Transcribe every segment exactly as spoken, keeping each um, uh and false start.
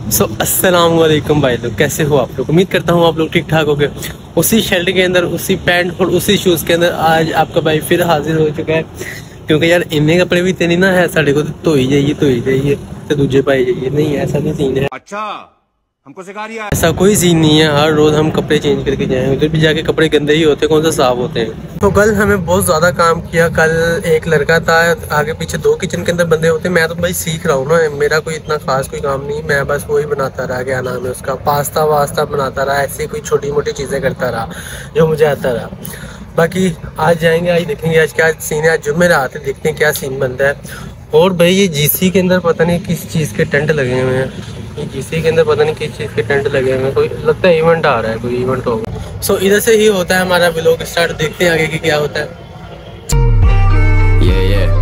सो अस्सलाम वालेकुम भाई लोग, कैसे हो आप लोग। उम्मीद करता हूँ आप लोग ठीक ठाक हो गए। उसी शर्ट के अंदर, उसी पैंट और उसी शूज़ के अंदर आज आपका भाई फिर हाजिर हो चुका है। क्योंकि यार इन्हें कपड़े भी इतने ना है साढ़े को तो ही जाइए तो ही जाइए तो दूजे पाए जाइए, नहीं ऐसा नहीं सीन है। अच्छा हमको सिखा रही है। ऐसा कोई सीन नहीं है, हर रोज हम कपड़े चेंज करके जाएं, उधर भी जाके कपड़े गंदे ही होते हैं, कौन सा साफ होते हैं। तो कल हमें बहुत ज्यादा काम किया। कल एक लड़का था, आगे पीछे दो किचन के अंदर बंदे होते। मैं तो भाई सीख रहा हूँ ना, मेरा कोई इतना खास कोई काम नहीं, मैं बस वही बनाता रहा, क्या नाम है उसका, पास्ता वास्ता बनाता रहा, ऐसी कोई छोटी मोटी चीजें करता रहा जो मुझे आता रहा। बाकी आज जाएंगे, आज देखेंगे आज क्या सीन है। आज जुम्मे रात है, देखते हैं क्या सीन बनता है। और भाई ये जीसी के अंदर पता नहीं किस चीज़ के टेंट लगे हुए हैं, ये जीसी के अंदर पता नहीं किस चीज़ के टेंट लगे हुए हैं, कोई लगता है इवेंट आ रहा है, कोई इवेंट होगा। सो so, इधर से ही होता है हमारा व्लॉग स्टार्ट, देखते हैं आगे की क्या होता है। Yeah, yeah.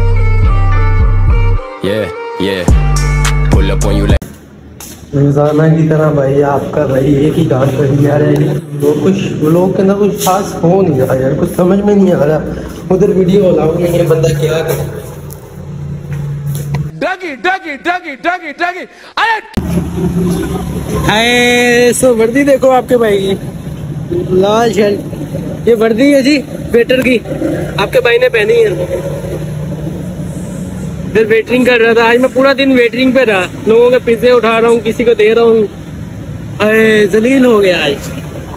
Yeah, yeah. Pull up on you like रोजाना की तरह भाई आपका भाई एक ही काम कर दिया रहा है। वो कुछ व्लॉग के अंदर कुछ खास हो नहीं रहा यार, कुछ समझ में नहीं आ रहा। उधर वीडियो अलाउ नहीं है, बंदा क्या करे। डगी डगी डगी डगी डगी अरे हाय, सो वर्दी देखो आपके भाई की लाल शर्ट, ये वर्दी है जी वेटर की, आपके भाई ने पहनी है। फिर वेटरिंग कर रहा था, आज मैं पूरा दिन वेटरिंग पे रहा, लोगों के पिज्जे उठा रहा हूँ, किसी को दे रहा हूँ। अरे जलील हो गया आज।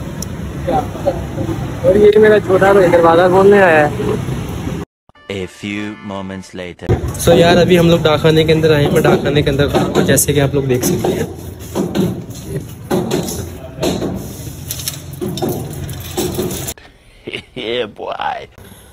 और ये मेरा छोटा भाई दरवाजा खोलने आया है। A few moments later. So so, यार अभी हम लोग डाकखाने के अंदर आए हैं। मैं डाकखाने के अंदर जैसे कि आप लोग देख सकते हैं, Yeah, boy.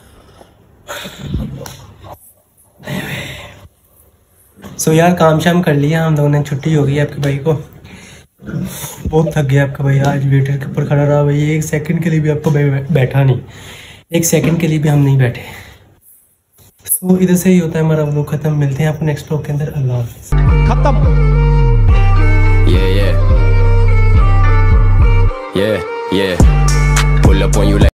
सो so, यार काम शाम कर लिया हम लोगों ने, छुट्टी हो गई आपके भाई को। बहुत थक गया आपका भाई, आज वेटर के ऊपर खड़ा रहा भाई, एक सेकंड के लिए भी आपको भाई बैठा नहीं, एक सेकंड के लिए भी हम नहीं बैठे। सो so, इधर से ही होता है हमारा व्लॉग खत्म। मिलते हैं आपको नेक्स्ट व्लॉग के अंदर। अल्लाह हाफिज़। खत्म। Yeah, yeah. Yeah, yeah. Pull up on you like